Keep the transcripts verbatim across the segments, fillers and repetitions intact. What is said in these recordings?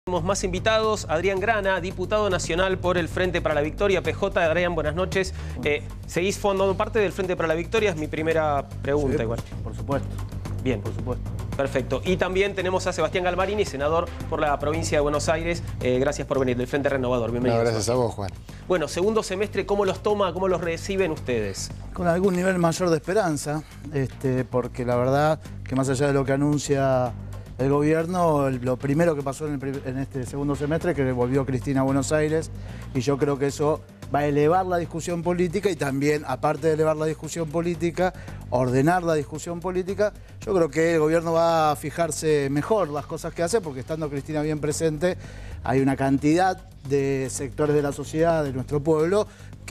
Tenemos más invitados. Adrián Grana, diputado nacional por el Frente para la Victoria. P J, Adrián, buenas noches. Eh, ¿Seguís formando parte del Frente para la Victoria? Es mi primera pregunta. Sí, igual. Por supuesto. Bien. Por supuesto. Perfecto. Y también tenemos a Sebastián Galmarini, senador por la provincia de Buenos Aires. Eh, gracias por venir, del Frente Renovador. Bienvenido. No, gracias a vos, Juan. Bueno, segundo semestre, ¿cómo los toma, cómo los reciben ustedes? Con algún nivel mayor de esperanza, este, porque la verdad que más allá de lo que anuncia el gobierno, lo primero que pasó en, el, en este segundo semestre es que volvió Cristina a Buenos Aires, y yo creo que eso va a elevar la discusión política y también, aparte de elevar la discusión política, ordenar la discusión política. Yo creo que el gobierno va a fijarse mejor las cosas que hace, porque estando Cristina bien presente, hay una cantidad de sectores de la sociedad, de nuestro pueblo,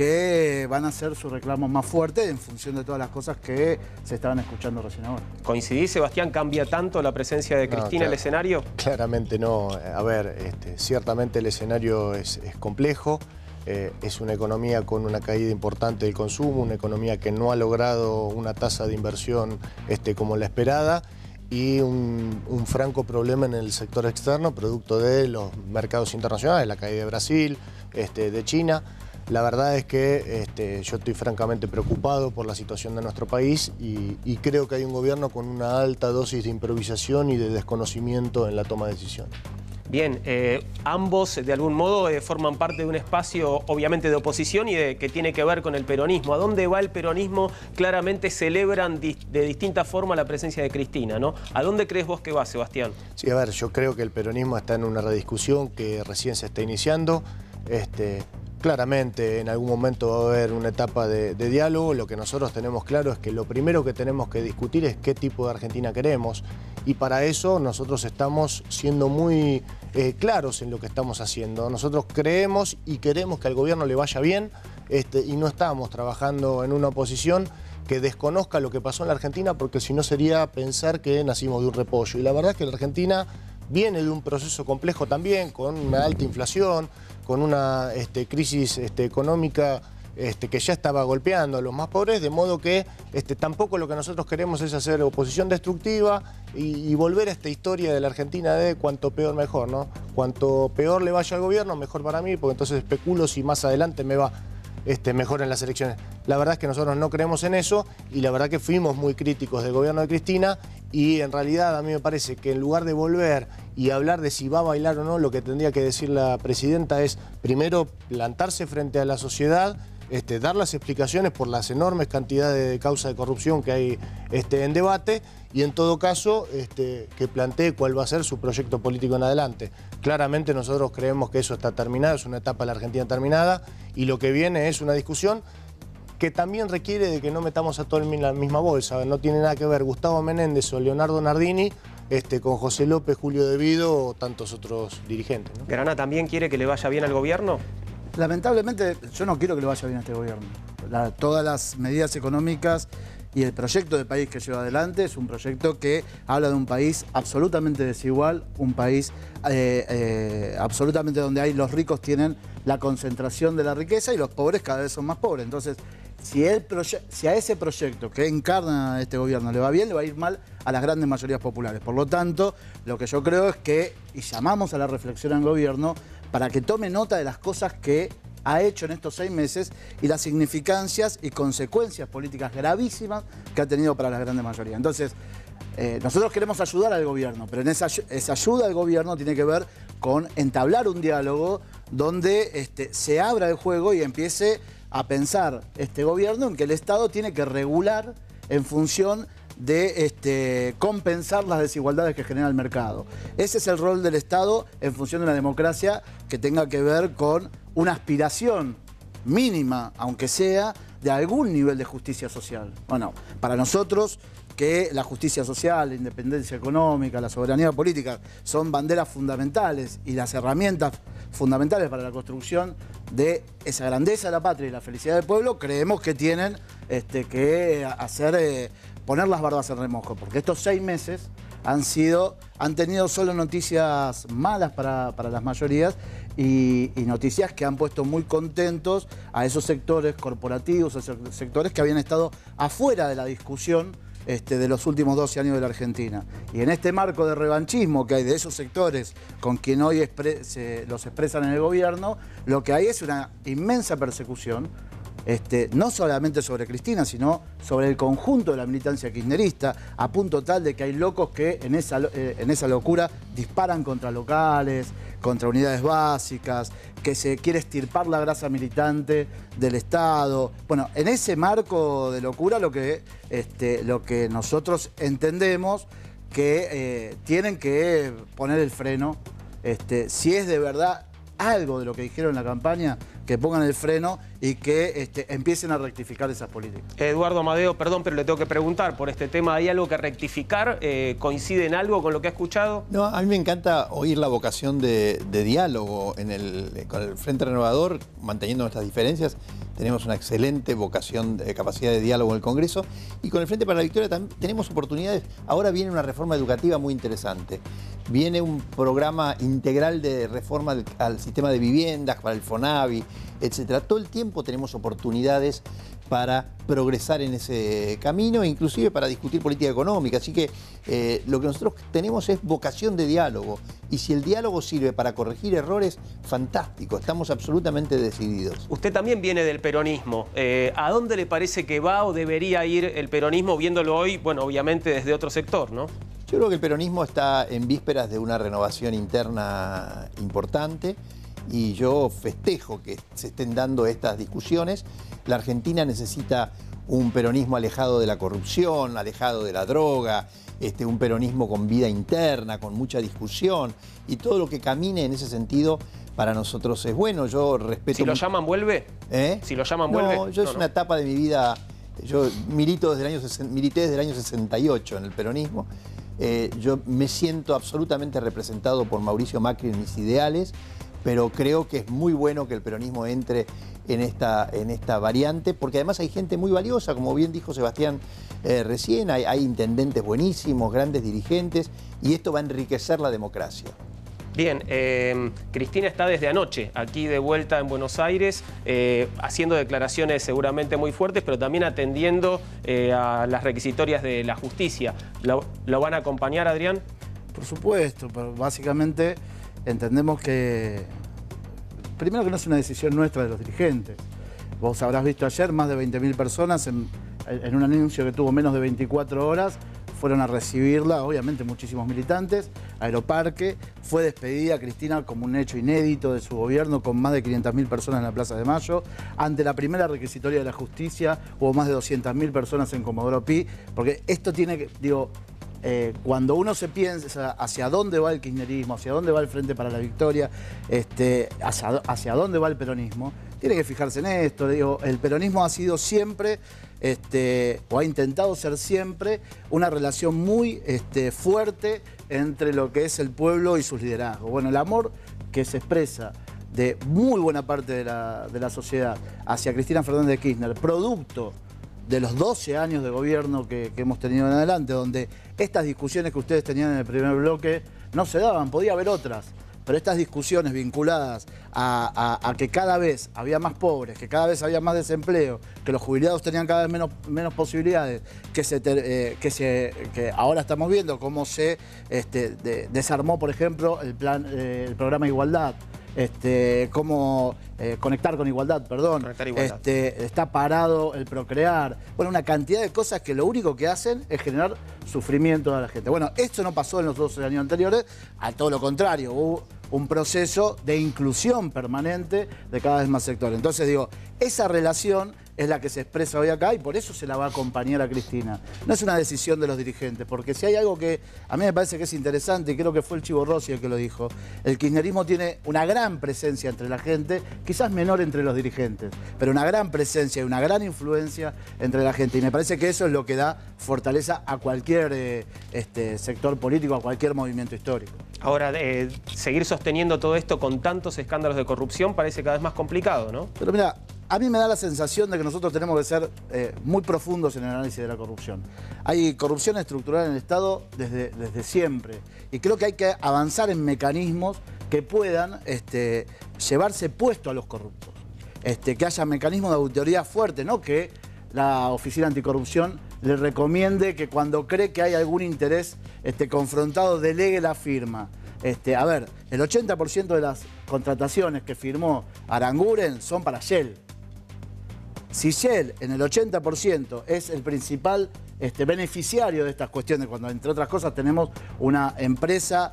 que van a hacer su reclamo más fuerte en función de todas las cosas que se estaban escuchando recién ahora. ¿Coincidís, Sebastián? ¿Cambia tanto la presencia de Cristina no, claro, en el escenario? Claramente no. A ver, este, ciertamente el escenario es, es complejo. Eh, es una economía con una caída importante del consumo, una economía que no ha logrado una tasa de inversión este, como la esperada, y un, un franco problema en el sector externo, producto de los mercados internacionales, la caída de Brasil, este, de China. La verdad es que este, yo estoy francamente preocupado por la situación de nuestro país y, y creo que hay un gobierno con una alta dosis de improvisación y de desconocimiento en la toma de decisiones. Bien, eh, ambos de algún modo eh, forman parte de un espacio obviamente de oposición y de, que tiene que ver con el peronismo. ¿A dónde va el peronismo? Claramente celebran di de distinta forma la presencia de Cristina, ¿no? ¿A dónde crees vos que va, Sebastián? Sí, a ver, yo creo que el peronismo está en una rediscusión que recién se está iniciando. Este, claramente en algún momento va a haber una etapa de, de diálogo. Lo que nosotros tenemos claro es que lo primero que tenemos que discutir es qué tipo de Argentina queremos, y para eso nosotros estamos siendo muy eh, claros en lo que estamos haciendo. Nosotros creemos y queremos que al gobierno le vaya bien, este, y no estamos trabajando en una oposición que desconozca lo que pasó en la Argentina, porque si no sería pensar que nacimos de un repollo. Y la verdad es que la Argentina viene de un proceso complejo también, con una alta inflación, con una este, crisis este, económica este, que ya estaba golpeando a los más pobres, de modo que este, tampoco lo que nosotros queremos es hacer oposición destructiva y, y volver a esta historia de la Argentina de cuanto peor mejor, ¿no? Cuanto peor le vaya al gobierno, mejor para mí, porque entonces especulo si más adelante me va este, mejor en las elecciones. La verdad es que nosotros no creemos en eso, y la verdad que fuimos muy críticos del gobierno de Cristina, y en realidad a mí me parece que en lugar de volver y hablar de si va a bailar o no, lo que tendría que decir la presidenta es primero plantarse frente a la sociedad, este, dar las explicaciones por las enormes cantidades de causas de corrupción que hay este, en debate, y en todo caso este, que plantee cuál va a ser su proyecto político en adelante. Claramente nosotros creemos que eso está terminado, es una etapa de la Argentina terminada, y lo que viene es una discusión que también requiere de que no metamos a todo en la misma bolsa. No tiene nada que ver Gustavo Menéndez o Leonardo Nardini este, con José López, Julio De Vido o tantos otros dirigentes, ¿no? ¿Grana también quiere que le vaya bien al gobierno? Lamentablemente, yo no quiero que le vaya bien a este gobierno. La, todas las medidas económicas y el proyecto de país que lleva adelante es un proyecto que habla de un país absolutamente desigual, un país eh, eh, absolutamente donde hay, los ricos tienen la concentración de la riqueza y los pobres cada vez son más pobres. Entonces, si, el si a ese proyecto que encarna este gobierno le va bien, le va a ir mal a las grandes mayorías populares. Por lo tanto, lo que yo creo es que, y llamamos a la reflexión al gobierno, para que tome nota de las cosas que ha hecho en estos seis meses y las significancias y consecuencias políticas gravísimas que ha tenido para la grande mayoría. Entonces, eh, nosotros queremos ayudar al gobierno, pero en esa, esa ayuda al gobierno tiene que ver con entablar un diálogo donde este, se abra el juego y empiece a pensar este gobierno en que el Estado tiene que regular en función de este, compensar las desigualdades que genera el mercado. Ese es el rol del Estado en función de una democracia que tenga que ver con una aspiración mínima, aunque sea, de algún nivel de justicia social. Bueno, para nosotros que la justicia social, la independencia económica, la soberanía política son banderas fundamentales y las herramientas fundamentales para la construcción de esa grandeza de la patria y la felicidad del pueblo, creemos que tienen este, que hacer... Eh, poner las barbas en remojo, porque estos seis meses han sido, han tenido solo noticias malas para, para las mayorías y, y noticias que han puesto muy contentos a esos sectores corporativos, a esos sectores que habían estado afuera de la discusión este, de los últimos doce años de la Argentina. Y en este marco de revanchismo que hay de esos sectores con quien hoy se, los expresan en el gobierno, lo que hay es una inmensa persecución, Este, no solamente sobre Cristina, sino sobre el conjunto de la militancia kirchnerista, a punto tal de que hay locos que en esa, eh, en esa locura disparan contra locales, contra unidades básicas, que se quiere extirpar la grasa militante del Estado. Bueno, en ese marco de locura lo que, este, lo que nosotros entendemos que eh, tienen que poner el freno, este, si es de verdad algo de lo que dijeron en la campaña, que pongan el freno y que este, empiecen a rectificar esas políticas. Eduardo Amadeo, perdón, pero le tengo que preguntar por este tema. ¿Hay algo que rectificar? Eh, ¿Coincide en algo con lo que ha escuchado? No, a mí me encanta oír la vocación de, de diálogo en el, con el Frente Renovador, manteniendo nuestras diferencias. Tenemos una excelente vocación, de capacidad de diálogo en el Congreso. Y con el Frente para la Victoria también tenemos oportunidades. Ahora viene una reforma educativa muy interesante. Viene un programa integral de reforma al, al sistema de viviendas, para el FONAVI, etcétera. Todo el tiempo tenemos oportunidades para progresar en ese camino, inclusive para discutir política económica. Así que eh, lo que nosotros tenemos es vocación de diálogo. Y si el diálogo sirve para corregir errores, fantástico, estamos absolutamente decididos. Usted también viene del peronismo. Eh, ¿A dónde le parece que va o debería ir el peronismo, viéndolo hoy, bueno, obviamente desde otro sector, ¿no? Yo creo que el peronismo está en vísperas de una renovación interna importante y yo festejo que se estén dando estas discusiones. La Argentina necesita un peronismo alejado de la corrupción, alejado de la droga, este, un peronismo con vida interna, con mucha discusión, y todo lo que camine en ese sentido para nosotros es bueno. Yo respeto... Si lo llaman, ¿vuelve? ¿Eh? Si lo llaman, no, ¿vuelve? Yo no, es no. una etapa de mi vida... Yo milito desde el año, milité desde el año sesenta y ocho en el peronismo. Eh, yo me siento absolutamente representado por Mauricio Macri en mis ideales, pero creo que es muy bueno que el peronismo entre en esta, en esta variante, porque además hay gente muy valiosa, como bien dijo Sebastián eh, recién, hay, hay intendentes buenísimos, grandes dirigentes, y esto va a enriquecer la democracia. Bien, eh, Cristina está desde anoche aquí de vuelta en Buenos Aires, eh, haciendo declaraciones seguramente muy fuertes, pero también atendiendo eh, a las requisitorias de la justicia. ¿Lo, lo van a acompañar, Adrián? Por supuesto, pero básicamente entendemos que, primero que no es una decisión nuestra de los dirigentes. Vos habrás visto ayer más de veinte mil personas en, en un anuncio que tuvo menos de veinticuatro horas, fueron a recibirla, obviamente muchísimos militantes, Aeroparque, fue despedida Cristina como un hecho inédito de su gobierno con más de quinientas mil personas en la Plaza de Mayo. Ante la primera requisitoria de la justicia hubo más de doscientas mil personas en Comodoro Pi, porque esto tiene que, digo, eh, cuando uno se piensa hacia dónde va el kirchnerismo, hacia dónde va el Frente para la Victoria, este, hacia, hacia dónde va el peronismo, tiene que fijarse en esto. Digo, el peronismo ha sido siempre, este, o ha intentado ser siempre, una relación muy este, fuerte entre lo que es el pueblo y sus liderazgos. Bueno, el amor que se expresa de muy buena parte de la, de la sociedad hacia Cristina Fernández de Kirchner, producto de los doce años de gobierno que, que hemos tenido en adelante, donde estas discusiones que ustedes tenían en el primer bloque no se daban, podía haber otras. Pero estas discusiones vinculadas a, a, a que cada vez había más pobres, que cada vez había más desempleo, que los jubilados tenían cada vez menos, menos posibilidades, que, se, eh, que, se, que ahora estamos viendo cómo se este, de, desarmó, por ejemplo, el, plan, eh, el programa Igualdad, este, cómo eh, conectar con igualdad, perdón, Conectar igualdad. Este, está parado el procrear, bueno, una cantidad de cosas que lo único que hacen es generar sufrimiento a la gente. Bueno, esto no pasó en los doce años anteriores, a todo lo contrario, hubo un proceso de inclusión permanente de cada vez más sectores. Entonces digo, esa relación es la que se expresa hoy acá y por eso se la va a acompañar a Cristina. No es una decisión de los dirigentes, porque si hay algo que a mí me parece que es interesante, y creo que fue el Chivo Rossi el que lo dijo, el kirchnerismo tiene una gran presencia entre la gente, quizás menor entre los dirigentes, pero una gran presencia y una gran influencia entre la gente. Y me parece que eso es lo que da fortaleza a cualquier eh, este, sector político, a cualquier movimiento histórico. Ahora, eh, seguir sosteniendo todo esto con tantos escándalos de corrupción parece cada vez más complicado, ¿no? Pero mira, a mí me da la sensación de que nosotros tenemos que ser eh, muy profundos en el análisis de la corrupción. Hay corrupción estructural en el Estado desde, desde siempre. Y creo que hay que avanzar en mecanismos que puedan este, llevarse puesto a los corruptos. Este, que haya mecanismos de auditoría fuerte, no que la Oficina Anticorrupción le recomiende que cuando cree que hay algún interés este, confrontado, delegue la firma. Este, a ver, el ochenta por ciento de las contrataciones que firmó Aranguren son para Shell. Si Shell en el ochenta por ciento es el principal este, beneficiario de estas cuestiones, cuando entre otras cosas tenemos una empresa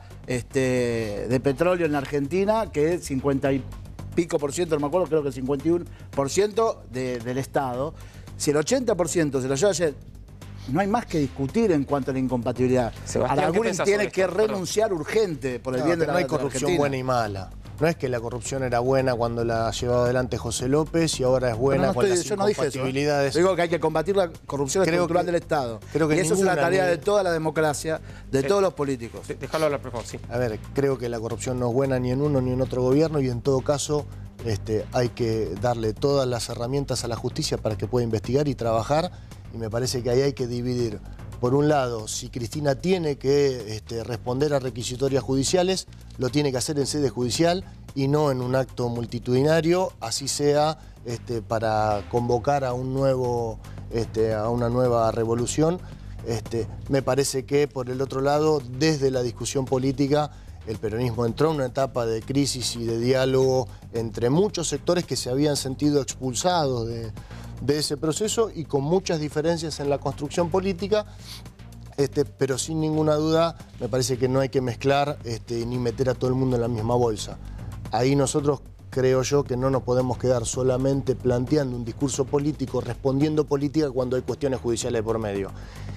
este, de petróleo en la Argentina que es cincuenta y pico por ciento, no me acuerdo, creo que el cincuenta y uno por ciento de, del Estado. Si el ochenta por ciento se lo lleva Shell, no hay más que discutir en cuanto a la incompatibilidad. Aranguren tiene que renunciar urgente por el no, bien de la No hay corrupción Argentina. buena y mala. No es que la corrupción era buena cuando la llevaba adelante José López y ahora es buena no con estoy, las yo no dije eso, incompatibilidades. ¿eh? Digo que hay que combatir la corrupción creo estructural que, del Estado. Creo que y eso ninguna, es una tarea ni... de toda la democracia, de sí. todos los políticos. Sí, déjalo hablar, por favor, sí. A ver, creo que la corrupción no es buena ni en uno ni en otro gobierno y en todo caso este, hay que darle todas las herramientas a la justicia para que pueda investigar y trabajar y me parece que ahí hay que dividir. Por un lado, si Cristina tiene que este, responder a requisitorias judiciales, lo tiene que hacer en sede judicial y no en un acto multitudinario, así sea este, para convocar a, un nuevo, este, a una nueva revolución. Este, me parece que, por el otro lado, desde la discusión política, el peronismo entró en una etapa de crisis y de diálogo entre muchos sectores que se habían sentido expulsados de... de ese proceso y con muchas diferencias en la construcción política, este, pero sin ninguna duda me parece que no hay que mezclar este, ni meter a todo el mundo en la misma bolsa. Ahí nosotros creo yo que no nos podemos quedar solamente planteando un discurso político, respondiendo política cuando hay cuestiones judiciales por medio.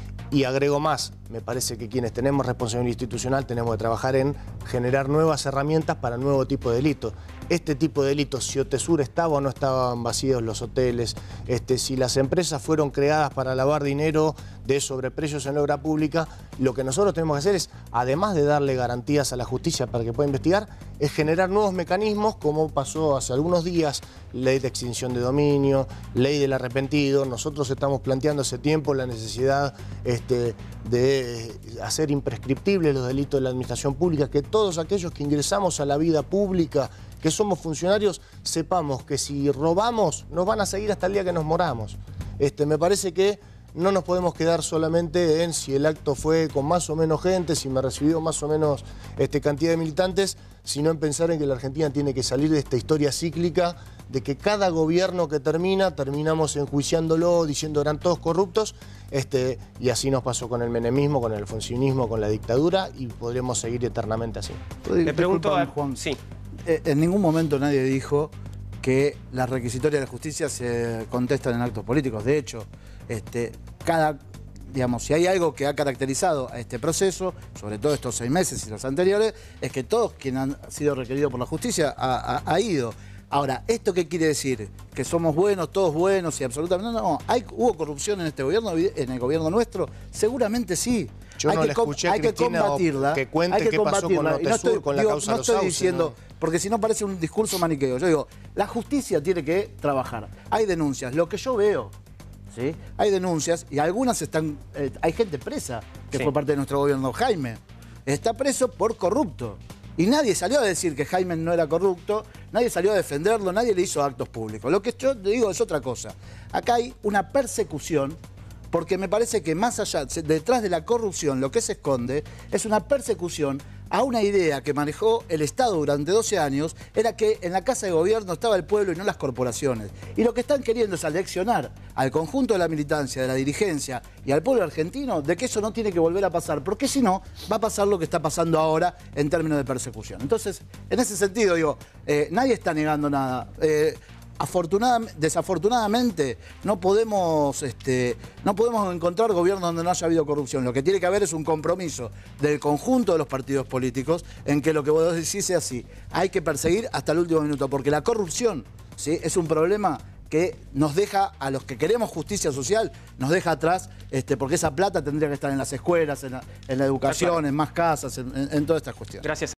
Y agrego más, me parece que quienes tenemos responsabilidad institucional tenemos que trabajar en generar nuevas herramientas para nuevo tipo de delitos. Este tipo de delitos, si Otesur estaba o no estaban vacíos los hoteles, este, si las empresas fueron creadas para lavar dinero de sobreprecios en la obra pública, lo que nosotros tenemos que hacer es, además de darle garantías a la justicia para que pueda investigar, es generar nuevos mecanismos, como pasó hace algunos días, ley de extinción de dominio, ley del arrepentido. Nosotros estamos planteando hace tiempo la necesidad este, de hacer imprescriptibles los delitos de la administración pública, que todos aquellos que ingresamos a la vida pública, que somos funcionarios, sepamos que si robamos nos van a seguir hasta el día que nos moramos. Este, me parece que no nos podemos quedar solamente en si el acto fue con más o menos gente, si me recibió más o menos este, cantidad de militantes, sino en pensar en que la Argentina tiene que salir de esta historia cíclica de que cada gobierno que termina, terminamos enjuiciándolo, diciendo eran todos corruptos, este, y así nos pasó con el menemismo, con el alfonsinismo, con la dictadura, y podremos seguir eternamente así. Le pregunto a Juan. Sí. En ningún momento nadie dijo que las requisitorias de la justicia se contestan en actos políticos. De hecho, este, cada, digamos, si hay algo que ha caracterizado a este proceso, sobre todo estos seis meses y los anteriores, es que todos quienes han sido requeridos por la justicia ha, ha, ha ido. Ahora, ¿esto qué quiere decir? ¿Que somos buenos, todos buenos y absolutamente no? No, ¿hay, ¿hubo corrupción en este gobierno, en el gobierno nuestro? Seguramente sí. Yo hay no que, le escuché a hay que Cristina combatirla. que cuente hay que qué pasó con combatirla. Y no Otesur, estoy, con la digo, causa no Los estoy Sauces, diciendo, ¿no? porque si no parece un discurso maniqueo. Yo digo, la justicia tiene que trabajar. Hay denuncias. Lo que yo veo, ¿sí? Hay denuncias y algunas están... Eh, hay gente presa que sí. fue parte de nuestro gobierno. Jaime está preso por corrupto. Y nadie salió a decir que Jaime no era corrupto, nadie salió a defenderlo, nadie le hizo actos públicos. Lo que yo te digo es otra cosa. Acá hay una persecución, porque me parece que más allá, detrás de la corrupción, lo que se esconde es una persecución a una idea que manejó el Estado durante doce años, era que en la Casa de Gobierno estaba el pueblo y no las corporaciones. Y lo que están queriendo es aleccionar al conjunto de la militancia, de la dirigencia y al pueblo argentino de que eso no tiene que volver a pasar, porque si no, va a pasar lo que está pasando ahora en términos de persecución. Entonces, en ese sentido, digo, eh, nadie está negando nada. Eh, Afortunadamente, desafortunadamente no podemos, este, no podemos encontrar gobiernos donde no haya habido corrupción. Lo que tiene que haber es un compromiso del conjunto de los partidos políticos en que lo que vos decís sea así. Hay que perseguir hasta el último minuto, porque la corrupción, ¿sí?, es un problema que nos deja, a los que queremos justicia social, nos deja atrás, este, porque esa plata tendría que estar en las escuelas, en la, en la educación, en más casas, en, en, en todas estas cuestiones. Gracias.